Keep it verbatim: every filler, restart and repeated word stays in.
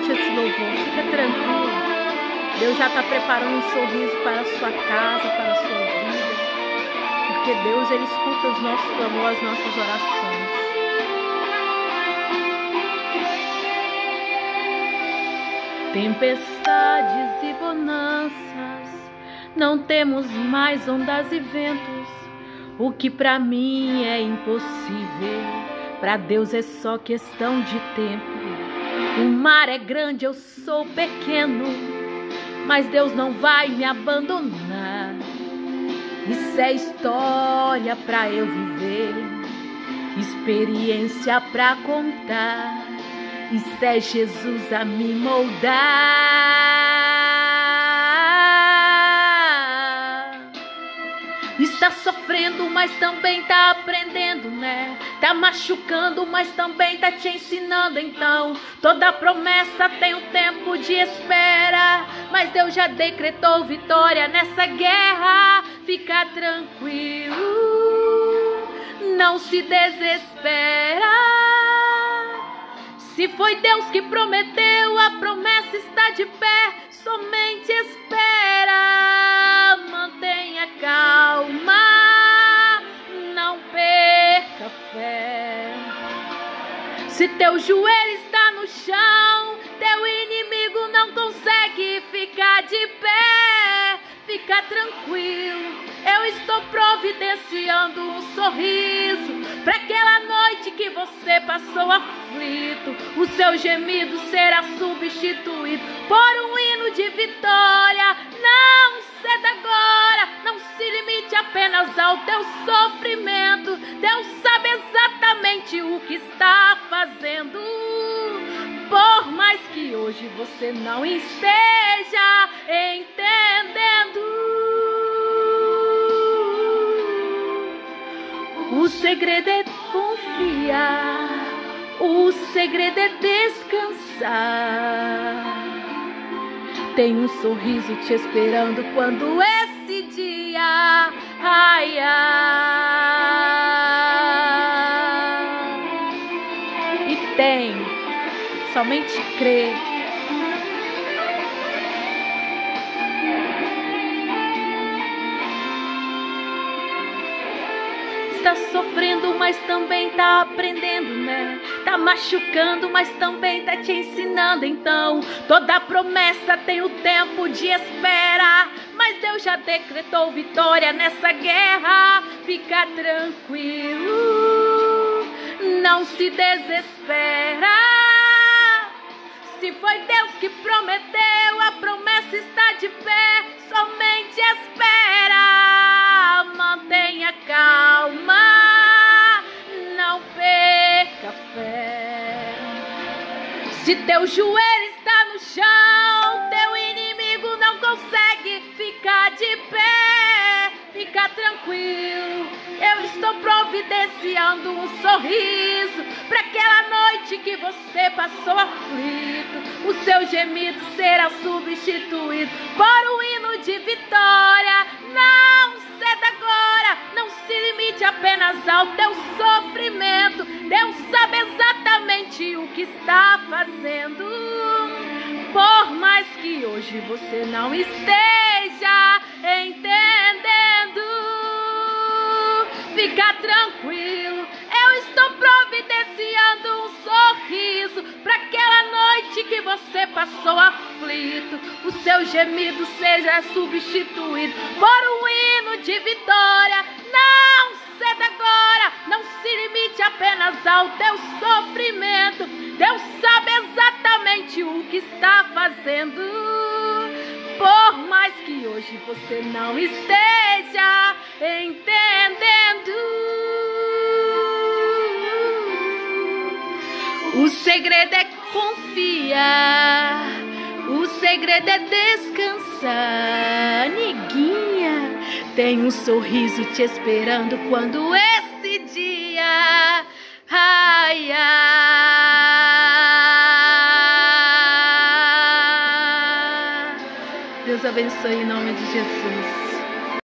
escute esse louvor, fica tranquilo. Deus já está preparando um sorriso para a sua casa, para a sua vida. Porque Deus, Ele escuta os nossos clamores, as nossas orações. Tempestades e bonanças, não temos mais ondas e ventos. O que para mim é impossível, para Deus é só questão de tempo. O mar é grande, eu sou pequeno, mas Deus não vai me abandonar. Isso é história para eu viver, experiência para contar. Isso é Jesus a me moldar. Está sofrendo, mas também tá aprendendo, né? Tá machucando, mas também tá te ensinando. Então, toda promessa tem um tempo de espera, mas Deus já decretou vitória nessa guerra. Fica tranquilo, não se desespera. Se foi Deus que prometeu, a promessa está de pé. Somente espera, mantenha calma, não perca fé. Se teu joelho está no chão, teu inimigo não consegue ficar de pé. Fica tranquilo, eu estou providenciando um sorriso para aquela noite que você passou aflito. O seu gemido será substituído por um hino de vitória. Não ceda agora, não se limite apenas ao teu sofrimento. Deus sabe exatamente o que está fazendo. Por mais que hoje você não esteja entendendo, o segredo é confiar, o segredo é descansar. Tem um sorriso te esperando quando esse dia raiar. E tem, somente crer. Está sofrendo, mas também tá aprendendo, né? Tá machucando, mas também tá te ensinando. Então, toda promessa tem o tempo de espera, mas Deus já decretou vitória nessa guerra. Fica tranquilo, não se desespera. Se foi Deus que prometeu, a promessa está de pé. Somente espera, mantenha calma, não perca fé. Se teu joelho está no chão, teu inimigo não consegue ficar de pé. Fica tranquilo, eu estou providenciando um sorriso para aquela noite que você passou aflito. O seu gemido será substituído por um hino de vitória. Não ceda agora, não se limite apenas ao teu sofrimento. Deus sabe exatamente o que está fazendo. Por mais que hoje você não esteja entendendo, fica tranquilo, eu estou providenciando um sorriso para aquela noite que você passou aflito. O seu gemido seja substituído por um hino de vitória. Não ceda agora, não se limite apenas ao teu sofrimento. Deus sabe exatamente o que está fazendo. Por mais que hoje você não esteja entendendo, o segredo é confiar, o segredo é descansar. Neguinha, tem um sorriso te esperando quando esse dia raiar. Deus abençoe em nome de Jesus.